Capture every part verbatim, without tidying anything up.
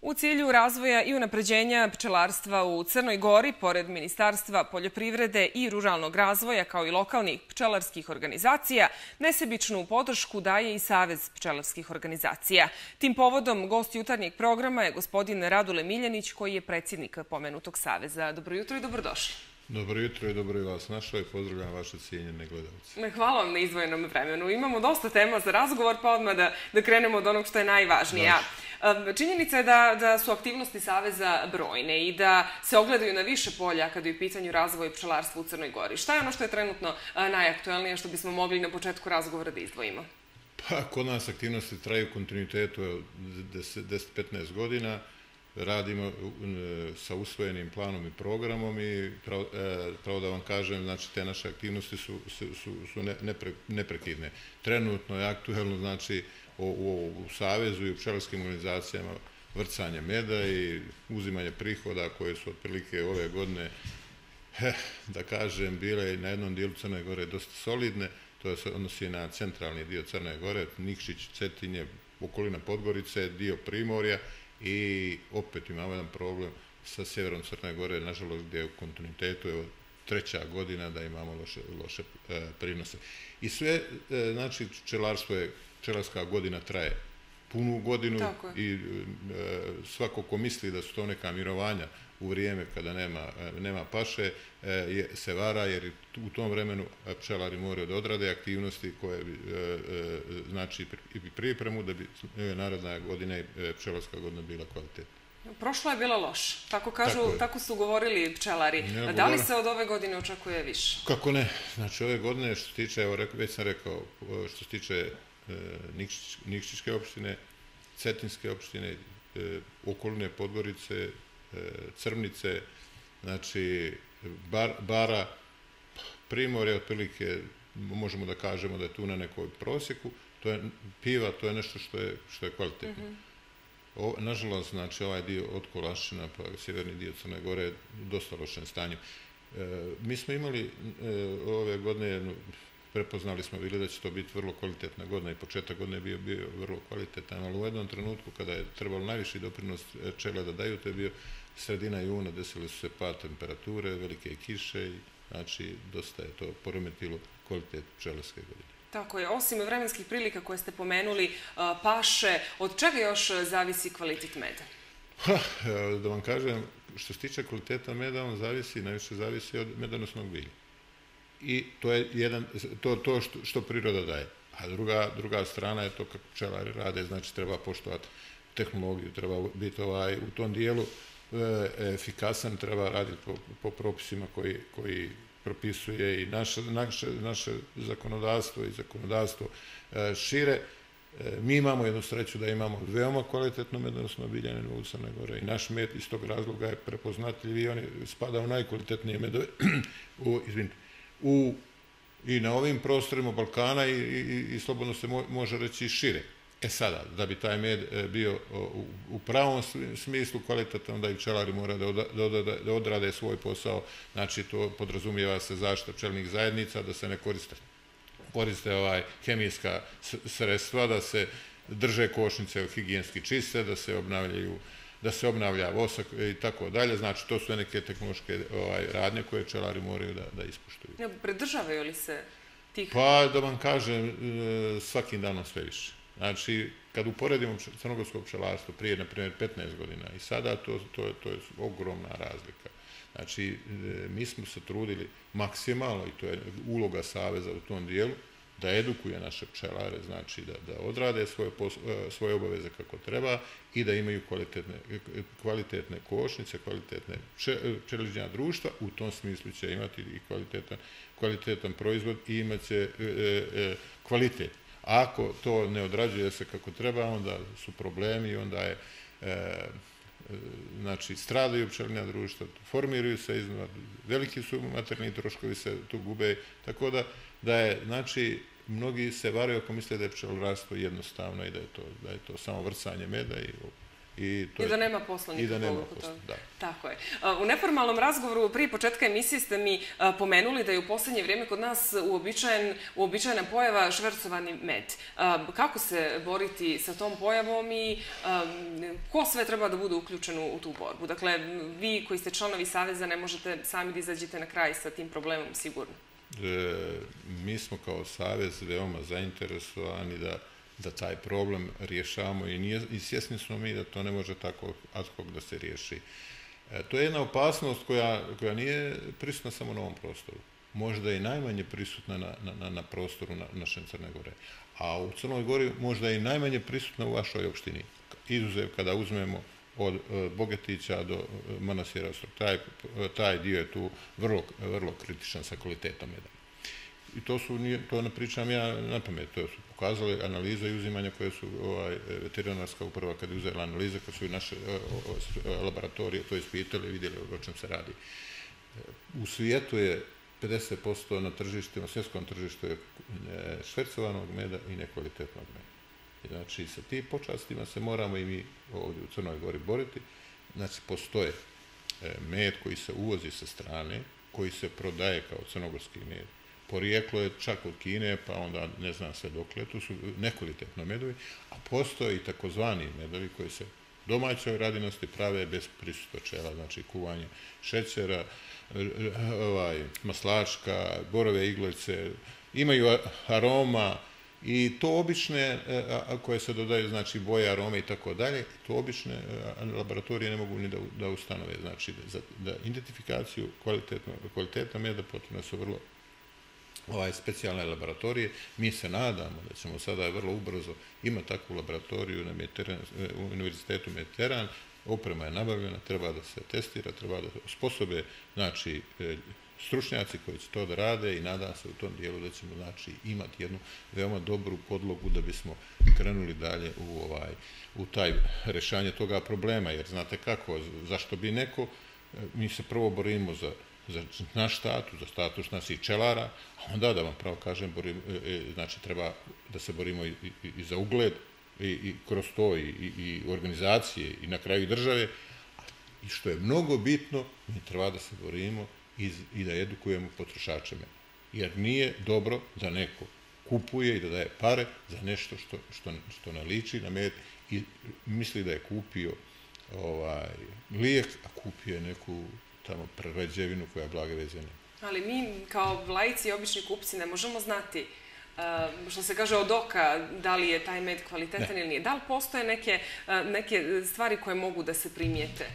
U cilju razvoja i unapređenja pčelarstva u Crnoj Gori, pored Ministarstva poljoprivrede i ruralnog razvoja, kao i lokalnih pčelarskih organizacija, nesebičnu podršku daje i Savez pčelarskih organizacija. Tim povodom gost jutarnjeg programa je gospodin Radule Miljanić, koji je predsjednik pomenutog saveza. Dobro jutro i dobrodošli. Dobro jutro i dobro i vas našao i pozdravljam vaše cijenjene gledalce. Hvala vam na izdvojenom vremenu. Imamo dosta tema za razgovor, pa odmah da, da krenemo od onog što je najvažnije. Činjenica je da, da su aktivnosti Saveza brojne i da se ogledaju na više polja kada je u pitanju razvoj pčelarstva u Crnoj Gori. Šta je ono što je trenutno najaktuelnije, što bismo mogli na početku razgovora da izdvojimo? Pa, kod nas aktivnosti traju u kontinuitetu deset do petnaest godina. Radimo sa usvojenim planom i programom i pravo da vam kažem, znači te naše aktivnosti su, su, su nepre, neprekidne. Trenutno je aktuelno, znači, u, u, u Savezu i u pčelarskim organizacijama vrcanje meda i uzimanje prihoda koje su otprilike ove godine, eh, da kažem, bile na jednom dijelu Crne Gore dosta solidne. To se odnosi na centralni dio Crne Gore, Nikšić, Cetinje, okolina Podgorice, dio Primorja. I opet imamo jedan problem sa sjeverom Crne Gore, nažalost, gdje je u kontinuitetu evo, treća godina da imamo loše, loše e, prinose. I sve, e, znači, pčelarstvo je, pčelarska godina traje punu godinu i e, svako ko misli da su to neka mirovanja u vrijeme kada nema, e, nema paše, e, je, se vara, jer u tom vremenu pčelari moraju da odrade aktivnosti koje bi, e, e, znači, i pripremu da bi e, naredna godina i e, pčelarska godina bila kvalitetna. Prošla je bila loš, tako kažu, tako, tako su govorili pčelari. Ne, da li se od ove godine očekuje više? Kako ne? Znači, ove godine, što se tiče, evo, već sam rekao, što se tiče e, Nikšić, Nikšićke opštine, Cetinske opštine, e, okoline Podgorice, e, Crvnice, znači, bar, Bara, Primorje, otprilike, možemo da kažemo da je tu na nekoj prosjeku, to je piva, to je nešto što je, što je kvalitetno. Mm-hmm. O, nažalost, znači, ovaj dio od Kolašina pa sjeverni dio Crne Gore je u dosta lošem stanju. E, mi smo imali e, ove godine, prepoznali smo bili da će to biti vrlo kvalitetna godina i početak godine je bio, bio vrlo kvalitetan, ali u jednom trenutku kada je trebalo najviši doprinos pčela da daju, to je bio sredina juna, desile su se pad temperature, velike kiše i znači dosta je to poremetilo kvalitet pčelarske godine. Tako je. Osim vremenskih prilika koje ste pomenuli, paše, od čega još zavisi kvalitet meda? Ha, da vam kažem, što se tiče kvaliteta meda, on zavisi, najviše zavisi od medonosnog bilja. I to je jedan, to, to što, što priroda daje. A druga, druga strana je to kako pčelari rade, znači treba poštovati tehnologiju, treba biti ovaj, u tom dijelu e, efikasan, treba raditi po, po propisima koji, koji propisuje i naše, naše, naše zakonodavstvo i zakonodavstvo e, šire. E, mi imamo jednu sreću da imamo veoma kvalitetno medonosno bilje na nivou Crne Gore i naš med iz tog razloga je prepoznatljiv i on spada u najkvalitetnije medove u, izvinite, u, i na ovim prostorima Balkana i, i, i slobodno se mo, može reći i šire. E sada, da bi taj med bio u, u pravom smislu kvalitetan, onda i pčelari moraju da, da, da, da odrade svoj posao, znači to podrazumijeva se zaštita pčelnih zajednica, da se ne koriste, koriste ovaj, hemijska sredstva, da se drže košnice higijenski čiste, da se obnavljaju da se obnavlja vosak i tako dalje. Znači, to su neke tehnološke ovaj, radnje koje pčelari moraju da, da ispoštuju. Ja, predržavaju li se tih? Pa, da vam kažem, svakim danom sve više. Znači, kad uporedimo crnogorsko pčelarstvo prije, na primjer, petnaest godina i sada, to, to, to je ogromna razlika. Znači, mi smo se trudili maksimalno, i to je uloga Saveza u tom dijelu, da edukuje naše pčelare, znači da, da odrade svoje, svoje obaveze kako treba i da imaju kvalitetne, kvalitetne košnice, kvalitetne pčelična društva, u tom smislu će imati i kvalitetan, kvalitetan proizvod i imat će e, e, kvalitet. Ako to ne odrađuje se kako treba, onda su problemi i onda je e, znači stradaju pčelinja društva, formiraju se iznad, veliki su materijalni troškovi se tu gube, tako da, da je, znači, mnogi se varaju ako misle da je pčelarstvo jednostavno i da je to, da je to samo vrcanje meda i I, to I da je, nema posla i da nema oko posla, toga. da. Tako je. U neformalnom razgovoru prije početka emisije ste mi pomenuli da je u poslednje vrijeme kod nas uobičajen, uobičajena pojava švercovani med. Kako se boriti sa tom pojavom i ko sve treba da bude uključen u tu borbu? Dakle, vi koji ste članovi Saveza ne možete sami da izađete na kraj sa tim problemom, sigurno. E, mi smo kao Savez veoma zainteresovani da da taj problem rješavamo i, nije, i svjesni smo mi da to ne može tako ad hoc da se riješi. E, to je jedna opasnost koja, koja nije prisutna samo na ovom prostoru. Možda i najmanje prisutna na, na, na prostoru na, našem Crne Gore. A u Crnoj Gori možda i najmanje prisutna u vašoj opštini. Izuzev kada uzmemo od e, Bogetića do e, Manastira Ostrog. Taj, taj dio je tu vrlo, vrlo kritičan sa kvalitetom meda. I to su, to ne pričam ja na pamet, to su pokazali analize i uzimanja koje su ovaj, veterinarska uprava kad je uzela analize, kad su i naše laboratorije to ispitali i vidjeli o čem se radi. U svijetu je pedeset posto na tržištima, svjetskom tržištu je švercovanog meda i nekvalitetnog meda. Znači, sa tim počastima se moramo i mi ovdje u Crnoj Gori boriti. Znači, postoje med koji se uvozi sa strane, koji se prodaje kao crnogorski med. Porijeklo je čak od Kine, pa onda ne znam sve dokle, tu su nekvalitetno medovi, a postoje i takozvani medovi koji se domaćoj radinosti prave bez prisustva pčela, znači kuvanje šećera, ovaj, maslačka, borove iglice, imaju aroma i to obične, a koje se dodaju, znači boje, arome i tako dalje, to obične laboratorije ne mogu ni da, da ustanove, znači za da identifikaciju kvaliteta meda potrebno su vrlo ovaj, specijalne laboratorije. Mi se nadamo da ćemo sada vrlo ubrzo imati takvu laboratoriju na Mediteran, u Univerzitetu Mediteran. Oprema je nabavljena, treba da se testira, treba da osposobe, znači, stručnjaci koji će to da rade i nadam se u tom dijelu da ćemo, znači, imati jednu veoma dobru podlogu da bismo krenuli dalje u, ovaj, u taj rešanje toga problema. Jer znate kako, zašto bi neko, mi se prvo borimo za za naš status, za status naših pčelara, a onda da vam pravo kažem, borim, znači treba da se borimo i, i, i za ugled i, i kroz to i, i, i organizacije i na kraju države. I što je mnogo bitno, mi treba da se borimo i, i da edukujemo potrošače meda. Jer nije dobro da neko kupuje i da daje pare za nešto što, što, što naliči na med i misli da je kupio ovaj, lijek, a kupio je neku tamo prerađevinu koja blage veze nema. Ali mi kao laici i obični kupci ne možemo znati, što se kaže od oka, da li je taj med kvalitetan ili nije. Da li postoje neke, neke stvari koje mogu da se primijete?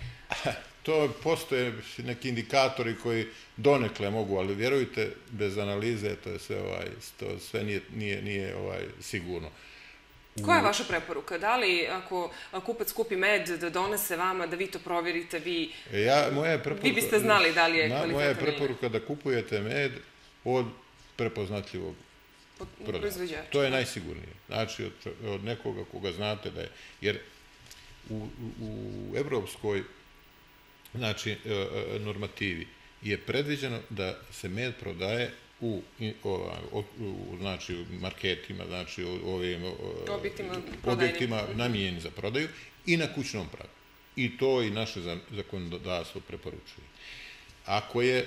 To postoje neki indikatori koji donekle mogu, ali vjerujte, bez analize to je sve, ovaj, to sve nije, nije, nije ovaj, sigurno. Koja je vaša preporuka? Da li ako kupac kupi med da donese vama, da vi to provjerite, vi, ja, moja preporuka, vi biste znali da li je na, kvalitetan ili ne? Moja je preporuka da kupujete med od prepoznatljivog proizvođača. To je najsigurnije. Znači, od, od nekoga koga znate da je. Jer u, u, u evropskoj, znači, normativi je predviđeno da se med prodaje u, u, u znači, marketima, znači u ovim objektima, objektima namijenjeni za prodaju i na kućnom pragu. I to i naše zakonodavstvo preporučuje. Ako je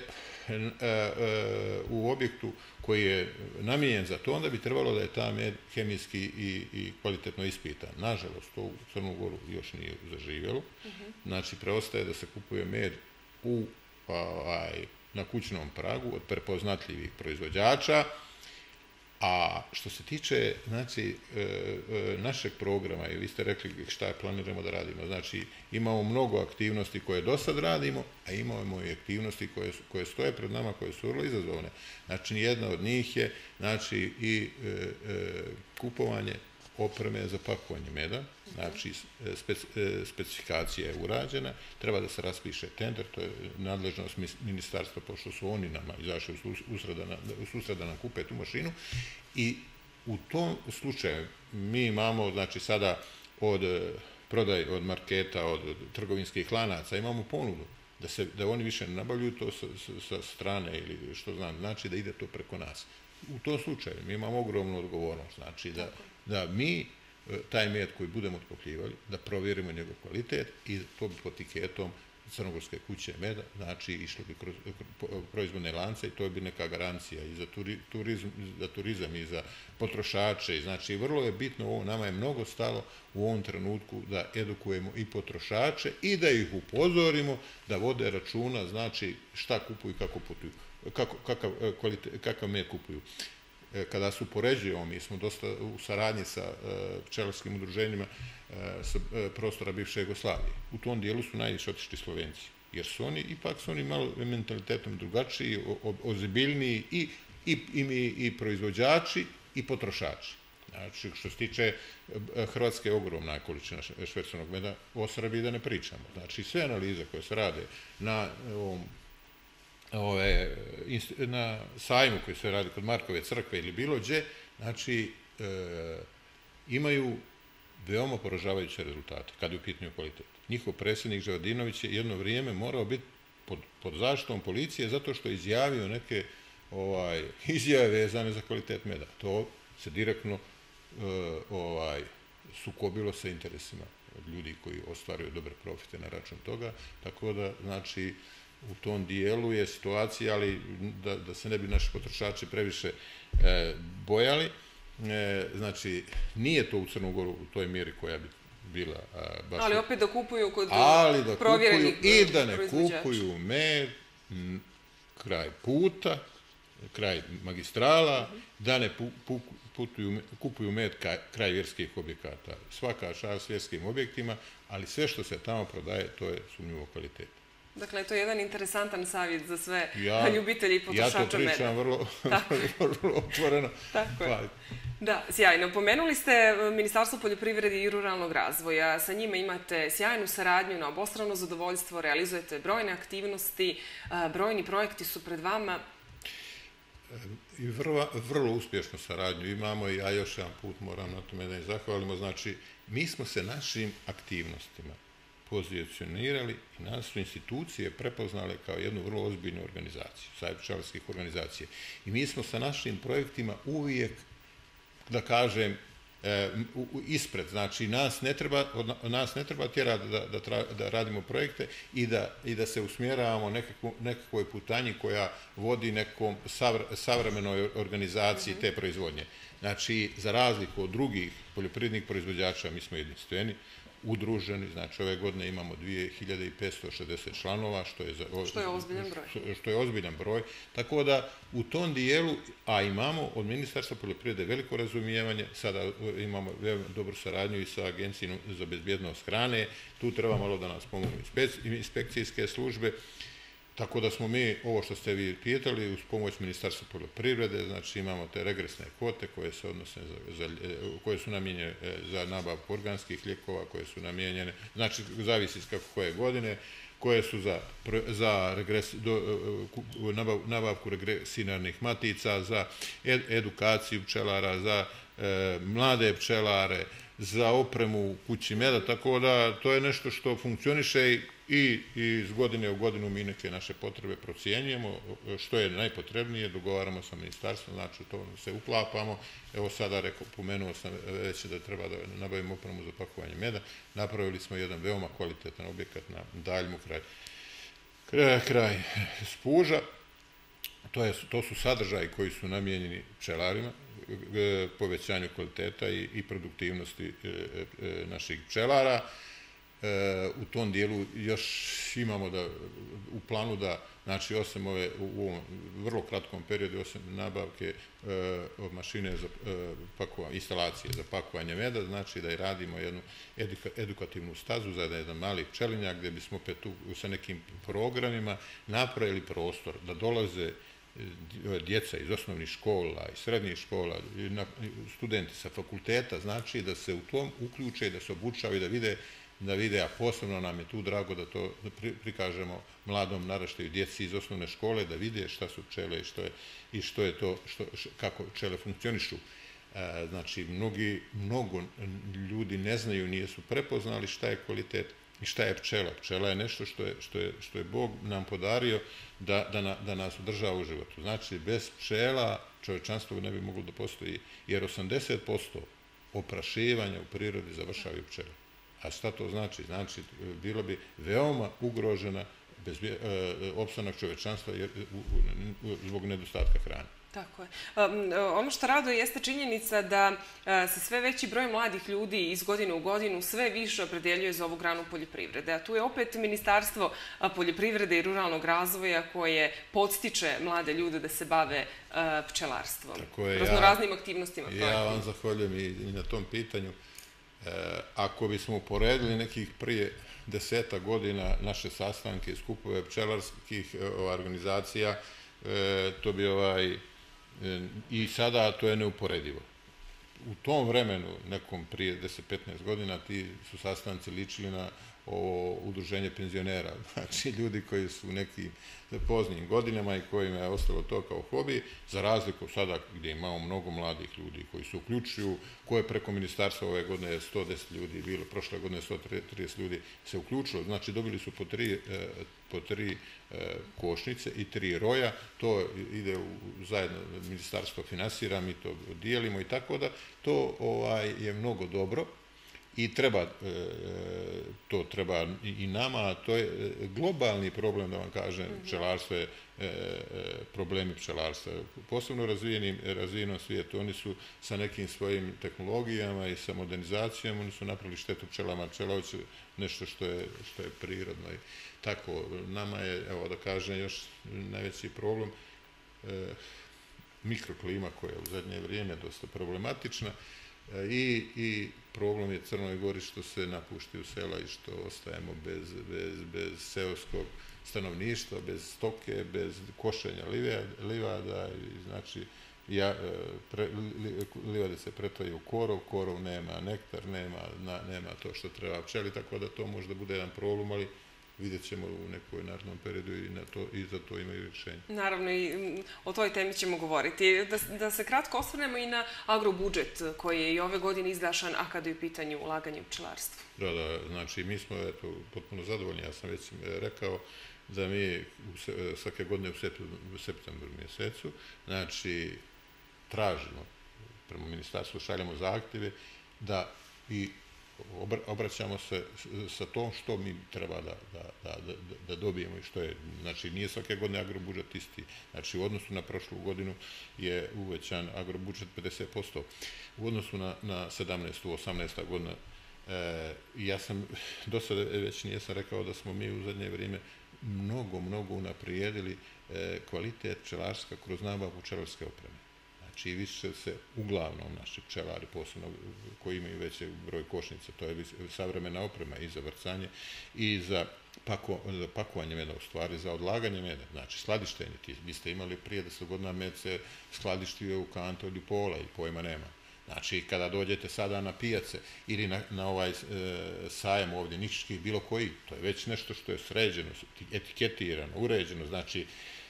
u objektu koji je namijenjen za to, onda bi trebalo da je ta med hemijski i, i kvalitetno ispitan. Nažalost, to u Crnu Goru još nije zaživjelo. Znači, preostaje da se kupuje med u ovaj, na kućnom pragu od prepoznatljivih proizvođača, a što se tiče, znači, našeg programa, i vi ste rekli šta planiramo da radimo, znači, imamo mnogo aktivnosti koje do sad radimo, a imamo i aktivnosti koje, koje stoje pred nama, koje su vrlo izazovne. Znači, jedna od njih je, znači, i e, e, kupovanje opreme za pakovanje meda, znači speci, specifikacija je urađena, treba da se raspiše tender, to je nadležnost ministarstva, pošto su oni nama izašli u susret da nam kupe tu mašinu i u tom slučaju mi imamo, znači sada od prodaj, od marketa, od trgovinskih lanaca, imamo ponudu da, se, da oni više ne nabavljuju to sa, sa strane ili što znam, znači da ide to preko nas. U tom slučaju mi imamo ogromnu odgovornost, znači da, da mi taj med koji budemo otkupljivali, da provjerimo njegov kvalitet i to bi pod etiketom Crnogorske kuće meda, znači išlo bi kroz proizvodne lance i to bi neka garancija i za turizam, za turizam i za potrošače. Znači, vrlo je bitno ovo, nama je mnogo stalo u ovom trenutku da edukujemo i potrošače i da ih upozorimo da vode računa, znači šta kupuju i kako putuju, kako, kakav, kvalite, kakav med kupuju. Kada se upoređujemo, mi smo dosta u saradnji sa pčelarskim udruženjima sa prostora bivše Jugoslavije. U tom dijelu su najviše otišli Slovenci, jer su oni, ipak su oni malo mentalitetom drugačiji, ozbiljniji i, i, i, i proizvođači i potrošači. Znači, što se tiče Hrvatske, je ogromna količina švercovanog meda, o Srbiji da ne pričamo. Znači, sve analize koje se rade na ovom Ove, na sajmu koji se radi kod Markove crkve ili bilo gdje, znači e, imaju veoma poražavajuće rezultate kada je u pitanju kvalitet. Njihov predsjednik Ževodinović je jedno vrijeme morao biti pod, pod zaštitom policije zato što je izjavio neke ovaj, izjave vezane za kvalitet meda. To se direktno e, ovaj, sukobilo sa interesima ljudi koji ostvaruju dobre profite na račun toga, tako da, znači, u tom dijelu je situacija, ali da, da se ne bi naši potrošači previše e, bojali. E, znači, nije to u Crnu Goru u toj mjeri koja bi bila a, baš... Ali opet da kupuju kod ali da provjerenih kupuju i da ne kupuju med kraj puta, kraj magistrala, uh-huh. da ne pu, pu, putuju, kupuju med kraj, kraj vjerskih objekata. Svaka čast vjerskim objektima, ali sve što se tamo prodaje, to je sumnjivo kvalitet. Dakle, to je jedan interesantan savjet za sve ja, ljubitelji i potrošača meda. Ja to pričam vrlo, vrlo otvoreno. Tako je. Da, sjajno. Pomenuli ste Ministarstvo poljoprivrede i ruralnog razvoja. Sa njima imate sjajnu saradnju, na obostrano zadovoljstvo, realizujete brojne aktivnosti, brojni projekti su pred vama. I vrlo, vrlo uspješnu saradnju imamo i ja još jedan put moram na tome da im zahvalimo. Znači, mi smo se našim aktivnostima pozicionirali i nas su institucije prepoznale kao jednu vrlo ozbiljnu organizaciju, Savez pčelarskih organizacija. I mi smo sa našim projektima uvijek, da kažem, e, u, u, ispred. Znači, nas ne treba, od nas ne treba tjerati da, da, tra, da radimo projekte i da, i da se usmjeravamo nekakvo, nekakvoj putanji koja vodi nekom savr, savremenoj organizaciji te proizvodnje. Znači, za razliku od drugih poljoprivrednih proizvođača, mi smo jedinstveni, udruženi, znači ove godine imamo dvije hiljade petsto šezdeset članova, što je, za, što je ozbiljan broj. Što je ozbiljan broj. Tako da u tom dijelu, a imamo od Ministarstva poljoprivrede veliko razumijevanje, sada imamo dobru saradnju i sa Agencijom za bezbjednost hrane, tu treba malo da nas pomognu inspekcijske službe. Tako da smo mi, ovo što ste vi pitali, uz pomoć Ministarstva poljoprivrede, znači imamo te regresne kvote koje se odnose za, za, koje su namijenjene za nabavku organskih lijekova, koje su namijenjene, znači zavisi kako koje godine, koje su za, za regres, do, nabav, nabavku regresirnih matica, za ed, edukaciju pčelara, za e, mlade pčelare, za opremu kući meda, tako da to je nešto što funkcioniše i iz godine u godinu mi neke naše potrebe procjenjujemo, što je najpotrebnije, dogovaramo sa ministarstvom, znači to se uklapamo. Evo sada rekao, pomenuo sam već da treba da nabavimo opremu za pakovanje meda. Napravili smo jedan veoma kvalitetan objekat na Daljmu kraj, kraj, kraj Spuža. To, je, to su sadržaji koji su namijenjeni pčelarima, povećanju kvaliteta i, i produktivnosti e, e, naših pčelara. E, u tom dijelu još imamo da, u planu da, znači osim ove, u ovom vrlo kratkom periodu, osim nabavke e, mašine za e, pakovanje, instalacije za pakovanje meda, znači da i radimo jednu eduka, edukativnu stazu za jedan mali pčelinjak gdje bismo opet tu sa nekim programima napravili prostor da dolaze djeca iz osnovnih škola i srednjih škola, studenti sa fakulteta, znači da se u tom uključe, da se obučavaju, da vide, da vide, a posebno nam je tu drago da to prikažemo mladom naraštaju djeci iz osnovne škole, da vide šta su pčele i što je, i što je to, što, kako pčele funkcionišu. Znači, mnogi, mnogo ljudi ne znaju, nije su prepoznali šta je kvalitet i šta je pčela. Pčela je nešto što je, što je, što je Bog nam podario da, da, na, da nas održava u životu. Znači, bez pčela čovječanstvo ne bi moglo da postoji, jer osamdeset posto oprašivanja u prirodi završavaju pčele. A šta to znači? Znači, bilo bi veoma ugrožena opstanak čovečanstva zbog nedostatka hrane. Tako je. Ono što raduje jeste činjenica da se sve veći broj mladih ljudi iz godine u godinu sve više opredeljuje za ovu granu poljoprivrede. A tu je opet Ministarstvo poljoprivrede i ruralnog razvoja koje podstiče mlade ljude da se bave pčelarstvom. Raznoraznim aktivnostima. Ja vam zahvaljujem i na tom pitanju. Ako bismo uporedili nekih prije deseta godina naše sastanke i skupove pčelarskih organizacija, to bi ovaj... I sada to je neuporedivo. U tom vremenu, nekom prije deset do petnaest godina, ti su sastanci ličili na ovo udruženje penzionera. Znači, ljudi koji su u nekim poznijim godinama i kojima je ostalo to kao hobi, za razliku sada gdje imamo mnogo mladih ljudi koji se uključuju, koje preko ministarstva ove godine je sto deset ljudi bilo, prošle godine sto trideset ljudi se uključilo. Znači, dobili su po tri, po tri košnice i tri roja. To ide u zajedno, ministarstvo finansira, mi to dijelimo i tako da to ovaj, je mnogo dobro. I treba, to treba i nama, a to je globalni problem, da vam kažem, pčelarstvo je problemi pčelarstva. Posebno razvijenom svijetu, oni su sa nekim svojim tehnologijama i sa modernizacijom, oni su napravili štetu pčelama. Pčela hoće nešto što je prirodno. Tako, nama je, evo da kažem, još najveći problem mikroklima koja je u zadnje vrijeme dosta problematična. I, i problem je Crnoj Gori što se napuštaju sela i što ostajemo bez, bez, bez seoskog stanovništva, bez stoke, bez košenja livada. Znači, ja, pre, livade se pretvaraju u korov, korov nema nektar, nema, na, nema to što treba pčeli, tako da to možda bude jedan problem, ali vidjet ćemo u nekoj narednom periodu i, na to, i za to imaju rješenje. Naravno, i o toj temi ćemo govoriti. Da, da se kratko osvrnemo i na agrobudžet koji je i ove godine izdašan, a kada je u pitanju ulaganje u pčelarstvo. Da, da, znači mi smo eto, potpuno zadovoljni. Ja sam već rekao da mi svake godine u septembru mjesecu, znači tražimo, prema ministarstvu šaljemo zahtjeve da i obraćamo se sa tom što mi treba da, da, da, da dobijemo i što je. Znači, nije svake godine agrobudžet isti. Znači, u odnosu na prošlu godinu je uvećan agrobudžet pedeset posto. U odnosu na, na sedamnaestu osamnaestu godina, e, ja sam do sada već nijesam rekao da smo mi u zadnje vrijeme mnogo, mnogo unaprijedili e, kvalitet pčelarska kroz nabavu pčelarske opreme. Znači, više se uglavnom naši pčelari, posebno koji imaju veći broj košnica, to je savremena oprema i za vrcanje i za, pako, za pakovanje meda, u stvari za odlaganje meda. Znači, skladištenje. Vi ste imali prije deset godina med se skladištio u kanto ili pola i pojma nema. Znači, kada dođete sada na pijace ili na, na ovaj e, sajam ovdje, niških bilo koji, to je već nešto što je sređeno, etiketirano, uređeno, znači,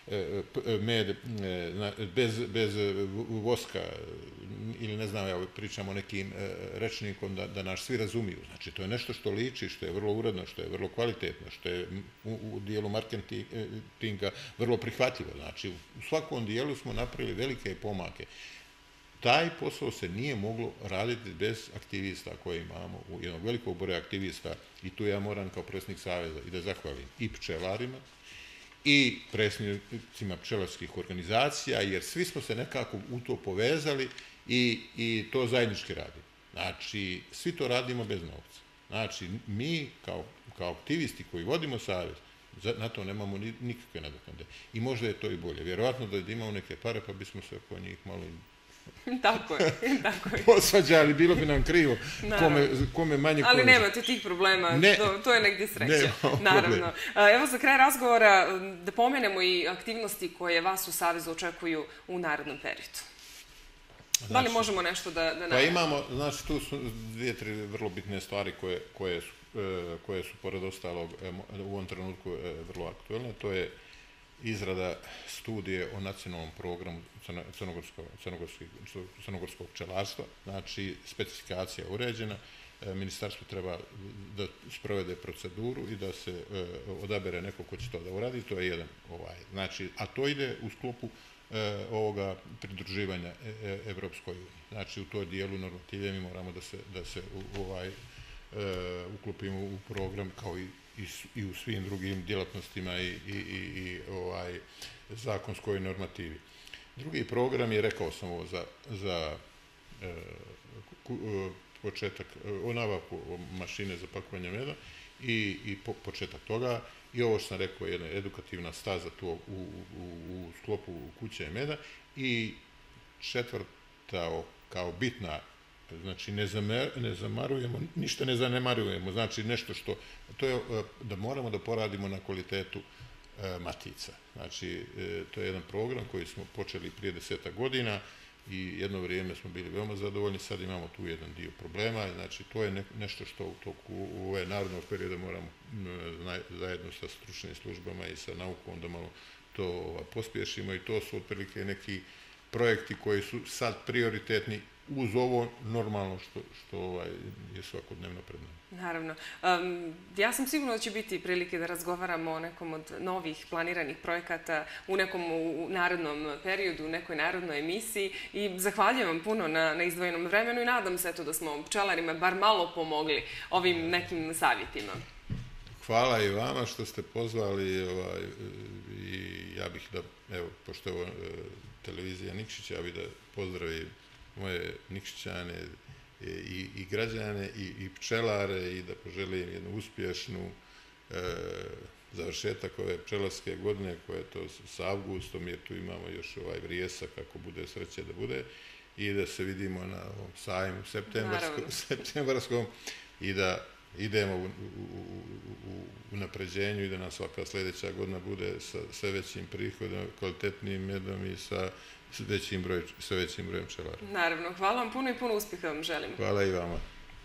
med bez, bez voska ili ne znam, ja pričamo nekim rečnikom da, da naš svi razumiju. Znači, to je nešto što liči, što je vrlo uredno, što je vrlo kvalitetno, što je u, u dijelu marketinga vrlo prihvatljivo. Znači, u svakom dijelu smo napravili velike pomake. Taj posao se nije moglo raditi bez aktivista koje imamo, u jednog velikog broja aktivista, i tu ja moram kao predsjednik Saveza i da zahvalim i pčelarima, i predsjednicima pčelarskih organizacija, jer svi smo se nekako u to povezali i, i to zajednički radimo. Znači, svi to radimo bez novca. Znači, mi kao, kao aktivisti koji vodimo Savez, na to nemamo ni, nikakve nadoknade. I možda je to i bolje. Vjerojatno da imamo neke pare, pa bismo se oko njih malo tako je, tako je. posvađali, bilo bi nam krivo kome, kome manje ali koristi. nemate tih problema, ne, to, to je negdje sreće. Naravno. Evo za kraj razgovora da pomenemo i aktivnosti koje vas u Savezu očekuju u narednom periodu. Znači, da li možemo nešto da, da pa imamo, znači tu su dvije, tri vrlo bitne stvari koje, koje, su, koje su pored ostalog u ovom trenutku vrlo aktuelne. To je izrada studije o nacionalnom programu crnogorskog, crnogorskog, crnogorskog pčelarstva, znači specifikacija uređena, ministarstvo treba da sprovede proceduru i da se odabere neko ko će to da uradi, to je jedan ovaj, znači, a to ide u sklopu ovoga pridruživanja Evropskoj uniji. Znači, u toj dijelu normative mi moramo da se, da se ovaj, uklopimo u program kao i, i u svim drugim djelatnostima i, i, i ovaj, zakonskoj normativi. Drugi program je, rekao sam ovo, za, za e, ku, početak, o nabavku mašine za pakovanje meda i, i po, početak toga. I ovo što sam rekao, jedna edukativna staza tu u, u, u sklopu kuće meda. I četvrta kao bitna, znači ne, zamer, ne zamarujemo, ništa ne zanemarujemo, znači nešto što, to je da moramo da poradimo na kvalitetu e, matica. Znači, e, to je jedan program koji smo počeli prije desetak godina i jedno vrijeme smo bili veoma zadovoljni, sad imamo tu jedan dio problema, znači to je ne, nešto što u toku u ove narodnog perioda moramo m, zajedno sa stručnim službama i sa naukom da malo to ova, pospješimo i to su otprilike neki projekti koji su sad prioritetni uz ovo normalno što, što ovaj, je svakodnevno pred nama. Naravno. Um, ja sam sigurna da će biti prilike da razgovaramo o nekom od novih planiranih projekata u nekom u narednom periodu, u nekoj narodnoj emisiji i zahvaljujem vam puno na, na izdvojenom vremenu i nadam se eto, da smo pčelarima bar malo pomogli ovim nekim savjetima. Hvala i vama što ste pozvali ovaj, i ja bih da, evo, pošto je ovo televizija Nikšića, ja bih da pozdravim moje Nikšićane i, i građane i, i pčelare i da poželim jednu uspješnu e, završetak ove pčelarske godine koja je to s avgustom jer tu imamo još ovaj vrijesak ako bude sreće da bude i da se vidimo na ovom sajmu septembarskom, septembarskom i da idemo u, u, u, u napređenju i da nam svaka sljedeća godina bude sa sve većim prihodom, kvalitetnim medom i sa većim broj, sa većim brojem pčelara. Naravno, hvala vam puno i puno uspjeha vam želim. Hvala i vama.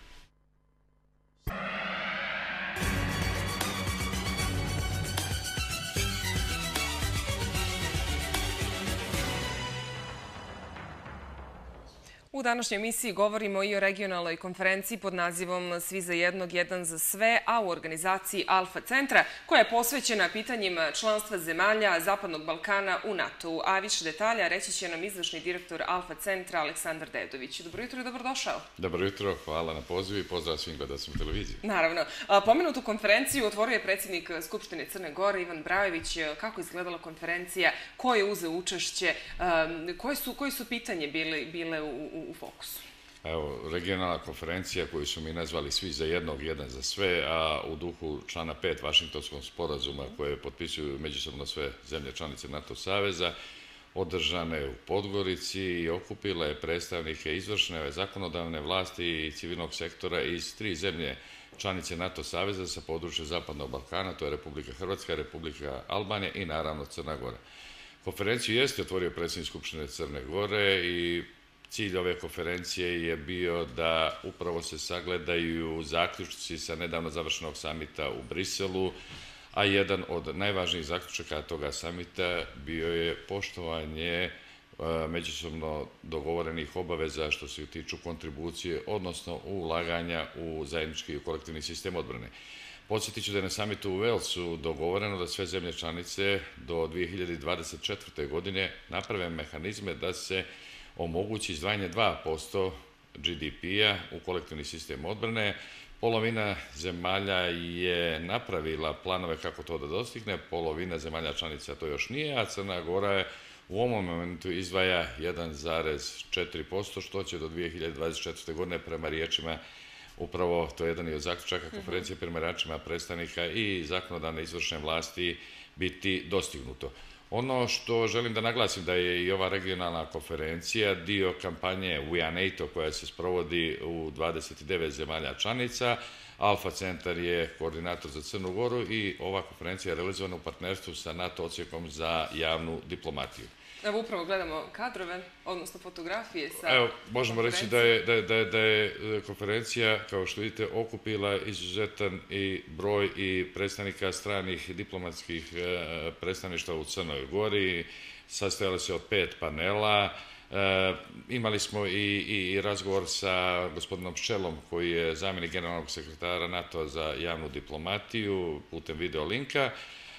U današnjoj emisiji govorimo i o regionalnoj konferenciji pod nazivom Svi za jednog, jedan za sve, a u organizaciji Alfa centra, koja je posvećena pitanjima članstva zemalja Zapadnog Balkana u NATO-u. A više detalja reći će nam izvršni direktor Alfa centra Aleksandar Dedović. Dobro jutro i dobrodošao. Dobro jutro, hvala na pozivu i pozdrav svim gledalcima televizije. Naravno. Pomenutu konferenciju otvorio je predsjednik Skupštine Crne Gore Ivan Brajović. Kako je izgledala konferencija, ko je uzeo učešće, koje su, koje su pitanje bile, bile u u fokusu? Evo, regionalna konferencija koju su mi nazvali Svi za jednog, jedan za sve, a u duhu člana pet Vašingtonskog sporazuma koje potpisuju međusobno sve zemlje članice NATO saveza, održane u Podgorici i okupila je predstavnike izvršne, zakonodavne vlasti i civilnog sektora iz tri zemlje članice NATO saveza sa područja Zapadnog Balkana, to je Republika Hrvatska, Republika Albanija i naravno Crna Gora. Konferenciju jeste otvorio predsjednik Skupštine Crne Gore i cilj ove konferencije je bio da upravo se sagledaju zaključci sa nedavno završenog samita u Briselu, a jedan od najvažnijih zaključaka toga samita bio je poštovanje međusobno dogovorenih obaveza što se tiču kontribucije, odnosno ulaganja u zajednički i kolektivni sistem odbrane. Podsjetit ću da je na samitu u Walesu dogovoreno da sve zemlje članice do dvije hiljade dvadeset četvrte. godine naprave mehanizme da se omogući izdvajanje dva posto G D P-a u kolektivni sistem odbrane. Polovina zemalja je napravila planove kako to da dostigne, polovina zemalja članica to još nije, a Crna Gora je u ovom momentu izdvaja jedan zarez četiri posto, što će do dvije hiljade dvadeset četvrte. godine prema riječima, upravo to je jedan od zaključaka konferencije, prema riječima predstavnika i zakonodavne izvršne vlasti biti dostignuto. Ono što želim da naglasim da je i ova regionalna konferencija dio kampanje We Are NATO koja se sprovodi u dvadeset devet zemalja članica. Alfa centar je koordinator za Crnu Goru i ova konferencija je realizovana u partnerstvu sa NATO odsjekom za javnu diplomatiju. Evo upravo gledamo kadrove, odnosno fotografije sa Evo, možemo reći da je, da, je, da, je, da je konferencija, kao što vidite, okupila izuzetan i broj i predstavnika stranih diplomatskih predstavništva u Crnoj Gori. Sastojala se od pet panela. E, imali smo i, i razgovor sa gospodinom Pčelom, koji je zamjenik generalnog sekretara NATO za javnu diplomatiju putem video linka.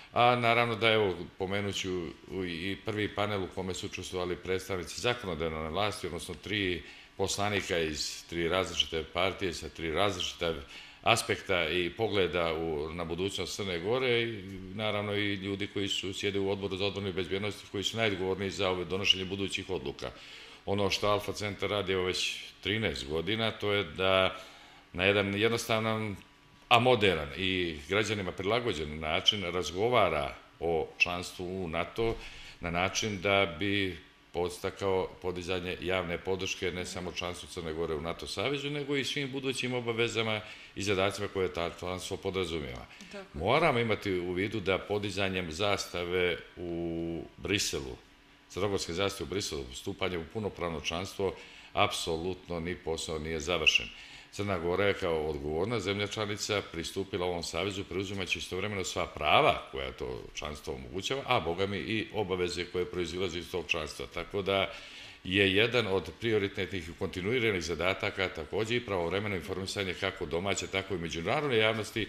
A naravno da evo pomenut ću i prvi panel u kome su učestvovali predstavnici zakonodavne vlasti, odnosno tri poslanika iz tri različite partije sa tri različita aspekta i pogleda u, na budućnost Crne Gore i naravno i ljudi koji su sjede u odboru za odbranu i bezbjednost koji su najodgovorniji za ove donošenje budućih odluka. Ono što Alfa centar radi evo već trinaest godina, to je da na jedan jednostavan, a moderan i građanima prilagođen način razgovara o članstvu u NATO na način da bi podstakao podizanje javne podrške ne samo članstvu Crne Gore u NATO savezu, nego i svim budućim obavezama i zadacima koje ta članstvo podrazumijeva. Moramo imati u vidu da podizanjem zastave u Briselu, crnogorske zastave u Briselu, stupanje u punopravno članstvo, apsolutno ni posao nije završen. Crna Gora je kao odgovorna zemlja članica pristupila ovom savezu preuzimajući istovremeno sva prava koja to članstvo omogućava, a bogami i obaveze koje proizilaze iz tog članstva. Tako da je jedan od prioritetnih i kontinuiranih zadataka također i pravovremeno informisanje kako domaće, tako i međunarodne javnosti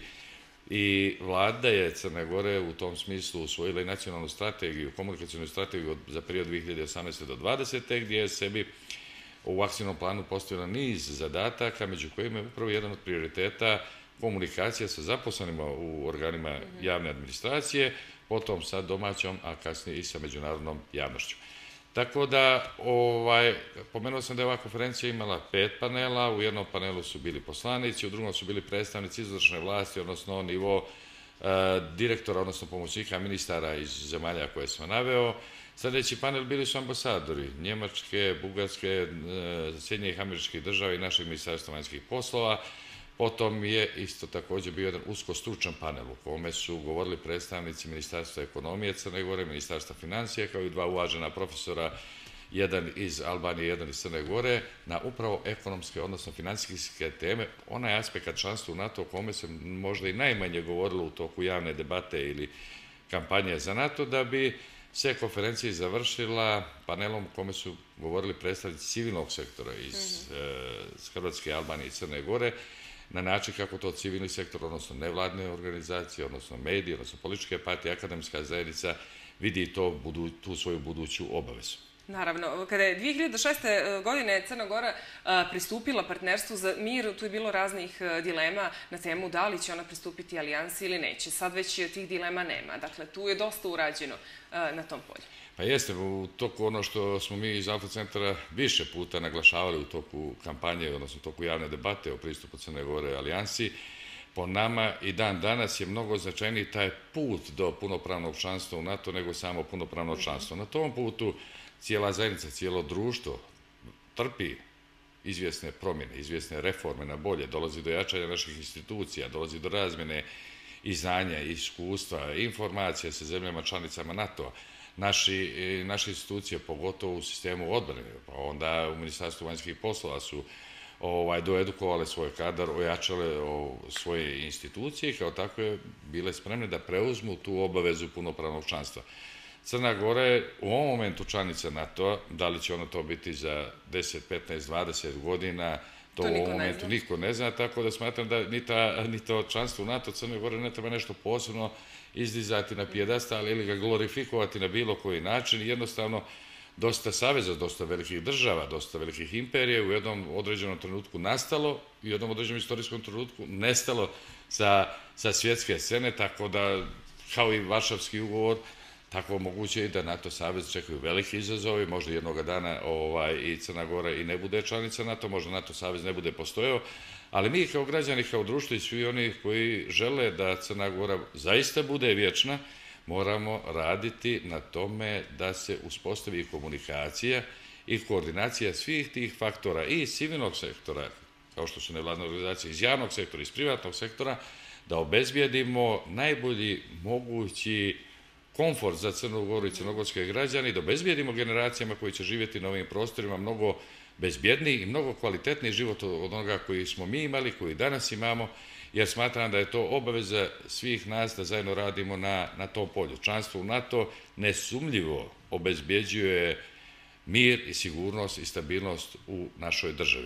i vlada je Crne Gore u tom smislu usvojila i nacionalnu strategiju, komunikacijnu strategiju za period dvije hiljade osamnaeste do dvadesete gdje je sebi u akcijnom planu postavila niz zadataka, među kojima je upravo jedan od prioriteta komunikacija sa zaposlenima u organima javne administracije, potom sa domaćom, a kasnije i sa međunarodnom javnošću. Tako da, ovaj, pomenuo sam da je ova konferencija imala pet panela, u jednom panelu su bili poslanici, u drugom su bili predstavnici izvršne vlasti, odnosno nivo e, direktora, odnosno pomoćnika ministara iz zemalja koje sam naveo. Sljedeći panel bili su ambasadori Njemačke, Bugarske, Sjedinjenih Američkih Država i našeg ministarstva vanjskih poslova. Potom je isto također bio jedan usko stručan panel u kome su govorili predstavnici Ministarstva ekonomije Crne Gore, Ministarstva financija, kao i dva uvažena profesora, jedan iz Albanije, jedan iz Crne Gore, na upravo ekonomske, odnosno financijske teme, onaj aspekt članstva u NATO o kome se možda i najmanje govorilo u toku javne debate ili kampanje za NATO, da bi se konferencija završila panelom u kome su govorili predstavnici civilnog sektora iz mm-hmm. e, Hrvatske, Albanije i Crne Gore, na način kako to civilni sektor, odnosno nevladne organizacije, odnosno mediji, odnosno političke partije, akademska zajednica vidi to, budu, tu svoju buduću obavezu. Naravno, kada je dvije hiljade šeste. godine Crna Gora pristupila partnerstvu za mir, tu je bilo raznih dilema na temu da li će ona pristupiti alijansi ili neće. Sad već tih dilema nema. Dakle, tu je dosta urađeno na tom polju. Pa jeste, u toku ono što smo mi iz Alfa centra više puta naglašavali u toku kampanje, odnosno u toku javne debate o pristupu Crne Gore alijansi, po nama i dan danas je mnogo značajniji taj put do punopravnog članstva u NATO nego samo punopravno članstvo. Na tom putu cijela zajednica, cijelo društvo trpi izvjesne promjene, izvjesne reforme na bolje, dolazi do jačanja naših institucija, dolazi do razmjene i znanja, i iskustva, i informacija sa zemljama članicama NATO-a. Naši, naše institucije, pogotovo u sistemu odbrane, pa onda u Ministarstvu vanjskih poslova su ovaj, doedukovale svoj kadar, ojačale o, svoje institucije i kao takve bile spremne da preuzmu tu obavezu punopravnog članstva. Crna Gora je u ovom momentu članica NATO-a, da li će ono to biti za deset, petnaest, dvadeset godina, to, to u ovom momentu ne niko ne zna, tako da smatram da ni, ta, ni to članstvo u NATO Crne Gore ne treba nešto posebno izdizati na pijedastal ili ga glorifikovati na bilo koji način. Jednostavno, dosta saveza, dosta velikih država, dosta velikih imperija u jednom određenom trenutku nastalo i u jednom određenom istorijskom trenutku nestalo sa, sa svjetske scene, tako da, kao i Varšavski ugovor, tako moguće i da NATO savez čekaju veliki izazovi, možda jednoga dana ovaj, i Crna Gora i ne bude članica NATO, možda NATO savez ne bude postojao, ali mi kao građani, kao društvo i svi oni koji žele da Crna Gora zaista bude vječna, moramo raditi na tome da se uspostavi komunikacija i koordinacija svih tih faktora i iz civilnog sektora, kao što su nevladne organizacije, iz javnog sektora, iz privatnog sektora, da obezbijedimo najbolji mogući komfort za Crnu Goru i crnogorske građane i da obezbijedimo generacijama koji će živjeti na ovim prostorima mnogo bezbjedniji i mnogo kvalitetniji život od onoga koji smo mi imali, koji danas imamo, jer smatram da je to obaveza svih nas da zajedno radimo na, na tom polju. Članstvo u NATO nesumnjivo obezbjeđuje mir i sigurnost i stabilnost u našoj državi.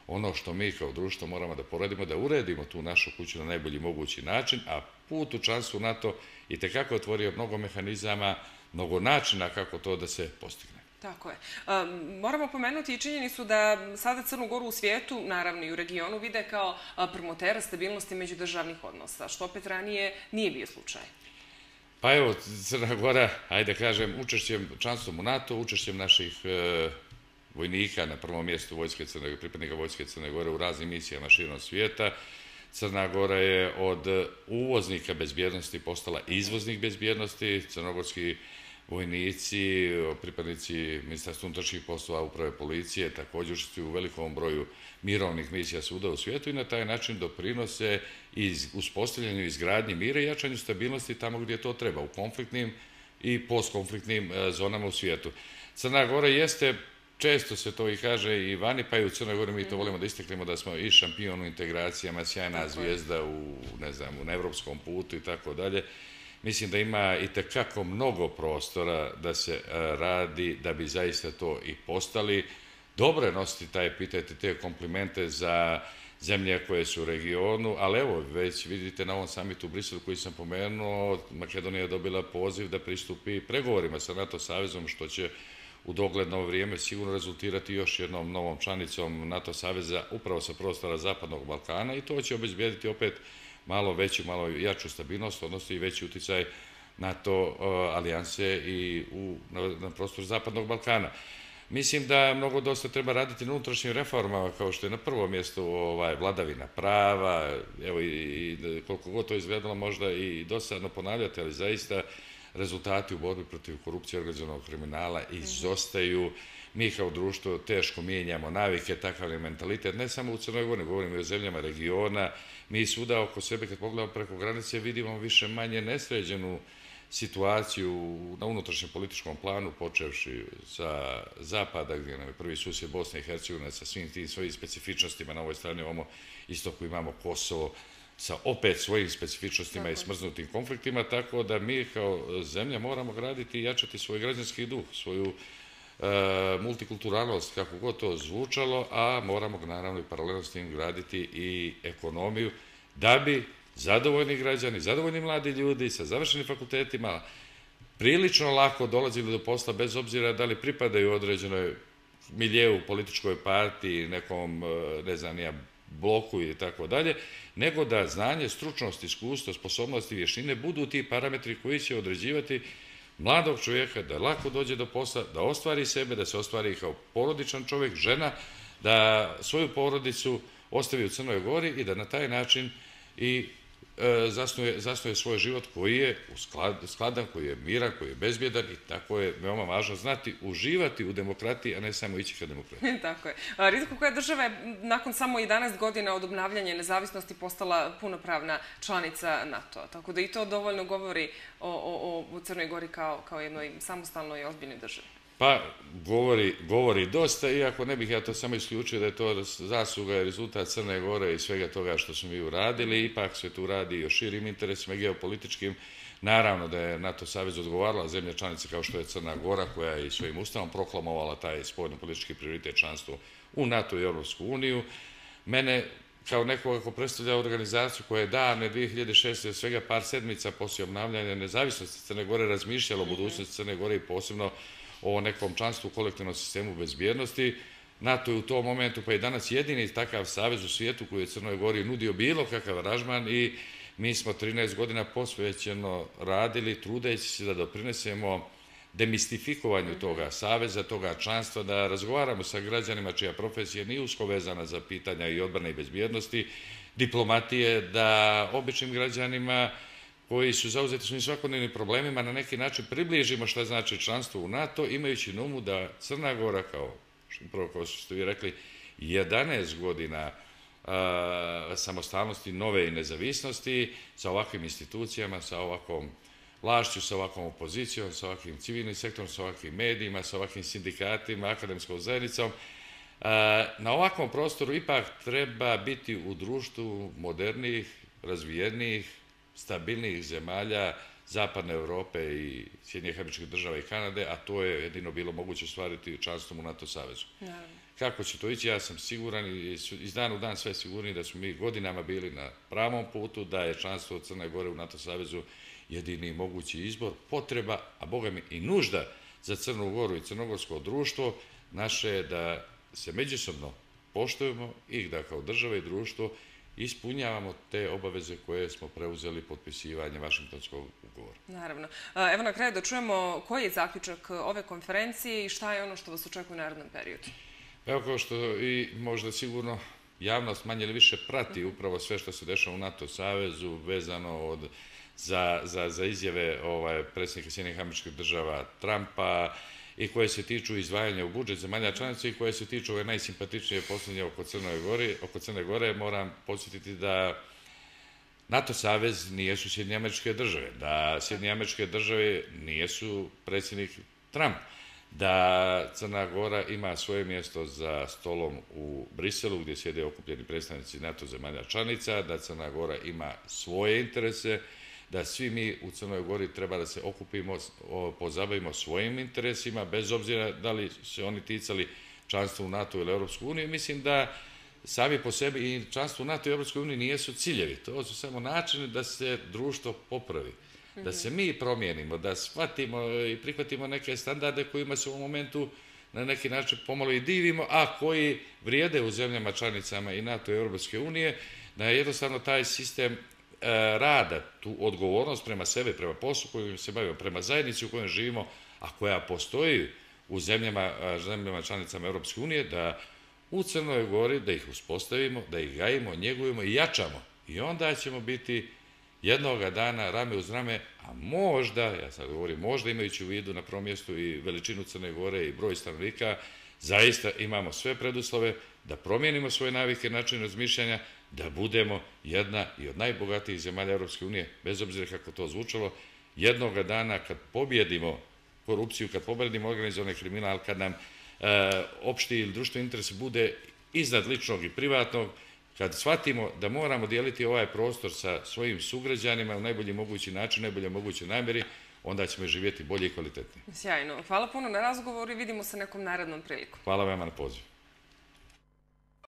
ono što mi kao društvo moramo da poradimo, da uredimo tu našu kuću na najbolji mogući način, a put u članstvu u NATO itekako je otvorio mnogo mehanizama, mnogo načina kako to da se postigne. Tako je. Moramo pomenuti i činjenicu da sada Crnu Goru u svijetu, naravno i u regionu, vide kao promotera stabilnosti međudržavnih odnosa, što opet ranije nije bio slučaj. Pa evo, Crna Gora, ajde kažem, učešćem članstvom u NATO, učešćem naših vojnika na prvom mjestu vojske Crne, pripadnika vojske Crne Gore u raznim misijama širom svijeta. Crna Gora je od uvoznika bezbjednosti postala izvoznik bezbjednosti. Crnogorski vojnici, pripadnici Ministarstva unutrašnjih poslova, uprave policije također učestvuju u velikom broju mirovnih misija svuda u svijetu i na taj način doprinose uspostavljanju izgradnji mira i jačanju stabilnosti tamo gdje to treba, u konfliktnim i postkonfliktnim zonama u svijetu. Crna Gora jeste, često se to i kaže i vani, pa i u Crnoj Gori mi to volimo da istaknemo da smo i šampion u integracijama, sjajna zvijezda u, ne znam, na evropskom putu i tako dalje. Mislim da ima itekako mnogo prostora da se radi, da bi zaista to i postali. Dobro je nositi taj epitet i te komplimente za zemlje koje su u regionu, ali evo, već vidite na ovom samitu u Briselu koji sam pomenuo, Makedonija je dobila poziv da pristupi pregovorima sa NATO savezom, što će u dogledno vrijeme sigurno rezultirati još jednom novom članicom NATO saveza upravo sa prostora Zapadnog Balkana i to će obezbijediti opet malo veću, malo jaču stabilnost, odnosno i veći uticaj NATO alijanse i u, na, na prostoru Zapadnog Balkana. Mislim da mnogo dosta treba raditi na unutrašnjim reformama, kao što je na prvom mjestu ovaj, vladavina prava, evo i, i koliko god to izgledalo možda i dosadno ponavljati, ali zaista rezultati u borbi protiv korupcije i organizovanog kriminala izostaju. Mi kao društvo teško mijenjamo navike, takav je mentalitet, ne samo u Crnoj Gori, govorimo i o zemljama regiona. Mi svuda oko sebe, kad pogledamo preko granice, vidimo više manje nesređenu situaciju na unutrašnjem političkom planu, počevši sa zapada, gdje nam je prvi susjed Bosne i Hercegovine sa svim tim svojim specifičnostima, na ovoj strani ovamo istoku imamo Kosovo sa opet svojim specifičnostima i smrznutim konfliktima, tako da mi kao zemlja moramo graditi i jačati svoj građanski duh, svoju multikulturalnost, kako god to zvučalo, a moramo naravno i paralelno s tim graditi i ekonomiju da bi zadovoljni građani, zadovoljni mladi ljudi sa završenim fakultetima prilično lako dolazili do posla bez obzira da li pripadaju određenoj miljeu, političkoj partiji, nekom, ne znam, nija bloku i tako dalje, nego da znanje, stručnost, iskustvo, sposobnosti i vještine budu ti parametri koji će određivati mladog čovjeka da lako dođe do posla, da ostvari sebe, da se ostvari kao porodičan čovjek, žena, da svoju porodicu ostavi u Crnoj Gori i da na taj način i e, zasnuje, zasnuje svoj život koji je sklad, skladan, koji je miran, koji je bezbjedan i tako je veoma važno znati uživati u demokratiji, a ne samo ići ka demokratiji. Tako je. Ritko, koja država je nakon samo jedanaest godina od obnavljanja nezavisnosti postala punopravna članica NATO-a, tako da i to dovoljno govori o, o, o Crnoj Gori kao, kao jednoj samostalnoj i ozbiljnoj državi. Pa, govori, govori dosta, iako ne bih ja to samo isključio da je to zasluga i rezultat Crne Gore i svega toga što smo mi uradili, ipak se tu radi i o širim interesima geopolitičkim. Naravno da je NATO savez odgovarala zemlje članice kao što je Crna Gora, koja je i svojim ustavom proklamovala taj spoljno-politički prioritet članstvo u NATO i Europsku uniju. Mene, kao nekoga ko predstavlja organizaciju koja je davne dvije hiljade šeste. svega par sedmica poslije obnavljanja nezavisnosti Crne Gore razmišljala o budućnosti Crne Gore i posebno o nekom članstvu u kolektivnom sistemu bezbjednosti. NATO je u tom momentu, pa i danas, jedini takav savez u svijetu koji je Crnoj Gori nudio bilo kakav aranžman i mi smo trinaest godina posvećeno radili, trudeći se da doprinesemo demistifikovanju toga saveza, toga članstva, da razgovaramo sa građanima čija profesija nije usko vezana za pitanja i odbrane i bezbjednosti, diplomatije, da običnim građanima koji su zauzeti svojim svakodnevnim problemima na neki način približimo šta znači članstvo u NATO, imajući na umu da Crna Gora, kao prvo kao što ste vi rekli, jedanaest godina a, samostalnosti, nove i nezavisnosti, sa ovakvim institucijama, sa ovakvom vlašću, sa ovakvom opozicijom, sa ovakvim civilnim sektorom, sa ovakvim medijima, sa ovakvim sindikatima, akademskom zajednicom. A, na ovakvom prostoru ipak treba biti u društvu modernijih, razvijenijih, stabilnijih zemalja Zapadne Europe i Sjedinjenih Američkih Država i Kanade, a to je jedino bilo moguće ostvariti članstvom u NATO savezu. Kako će to ići, ja sam siguran i iz dana u dan sve sigurniji da smo mi godinama bili na pravom putu, da je članstvo Crne Gore u NATO savezu jedini mogući izbor, potreba, a boga mi i nužda za Crnu Goru i crnogorsko društvo. Naše je da se međusobno poštujemo i da kao država i društvo ispunjavamo te obaveze koje smo preuzeli potpisivanjem Vašingtonskog ugovora. Naravno. Evo na kraju da čujemo koji je zaključak ove konferencije i šta je ono što vas očekuje u narednom periodu. Evo, kao što i možda sigurno javnost manje ili više prati upravo sve što se dešava u NATO savezu vezano od, za, za, za izjave ovaj, predsjednika Sjedinjenih Američkih Država Trumpa i koje se tiču izdvajanja u budžet zemalja članica i koje se tiču ove najsimpatičnije posljednje oko Crne Gore. Oko Crne Gore moram podsjetiti da NATO savez nijesu Sjedinjene Američke Države, da Sjedinjene Američke Države nijesu predsjednik Trump, da Crna Gora ima svoje mjesto za stolom u Briselu gdje sjede okupljeni predstavnici NATO zemalja članica, da Crna Gora ima svoje interese, da svi mi u Crnoj Gori treba da se okupimo, pozabavimo svojim interesima, bez obzira da li se oni ticali članstva u NATO ili Europsku uniju. Mislim da sami po sebi i članstvo u NATO i Europskoj uniji nijesu ciljevi. To su samo načini da se društvo popravi, da se mi promijenimo, da shvatimo i prihvatimo neke standarde kojima se u momentu na neki način pomalo i divimo, a koji vrijede u zemljama članicama i NATO i Europske unije, da je jednostavno taj sistem rada, tu odgovornost prema sebe, prema poslu kojim se bavimo, prema zajednici u kojoj živimo, a koja postoji u zemljama, zemljama članicama Europske unije, da u Crnoj Gori, da ih uspostavimo, da ih gajimo, njegujemo i jačamo. I onda ćemo biti jednoga dana rame uz rame, a možda, ja sad govorim možda imajući u vidu na prvom mjestu i veličinu Crne Gore i broj stanovnika, zaista imamo sve preduslove da promijenimo svoje navike, način razmišljanja, da budemo jedna i od najbogatijih zemalja Europske unije, bez obzira kako to zvučalo, jednoga dana kad pobjedimo korupciju, kad pobjedimo organizovani kriminal, kad nam e, opšti ili društveni interes bude iznad ličnog i privatnog, kad shvatimo da moramo dijeliti ovaj prostor sa svojim sugrađanima u najbolji mogući način, najbolje moguće namjeri, onda ćemo živjeti bolje i kvalitetnije. Sjajno. Hvala puno na razgovoru i vidimo se nekom narednom priliku. Hvala vam na pozivu.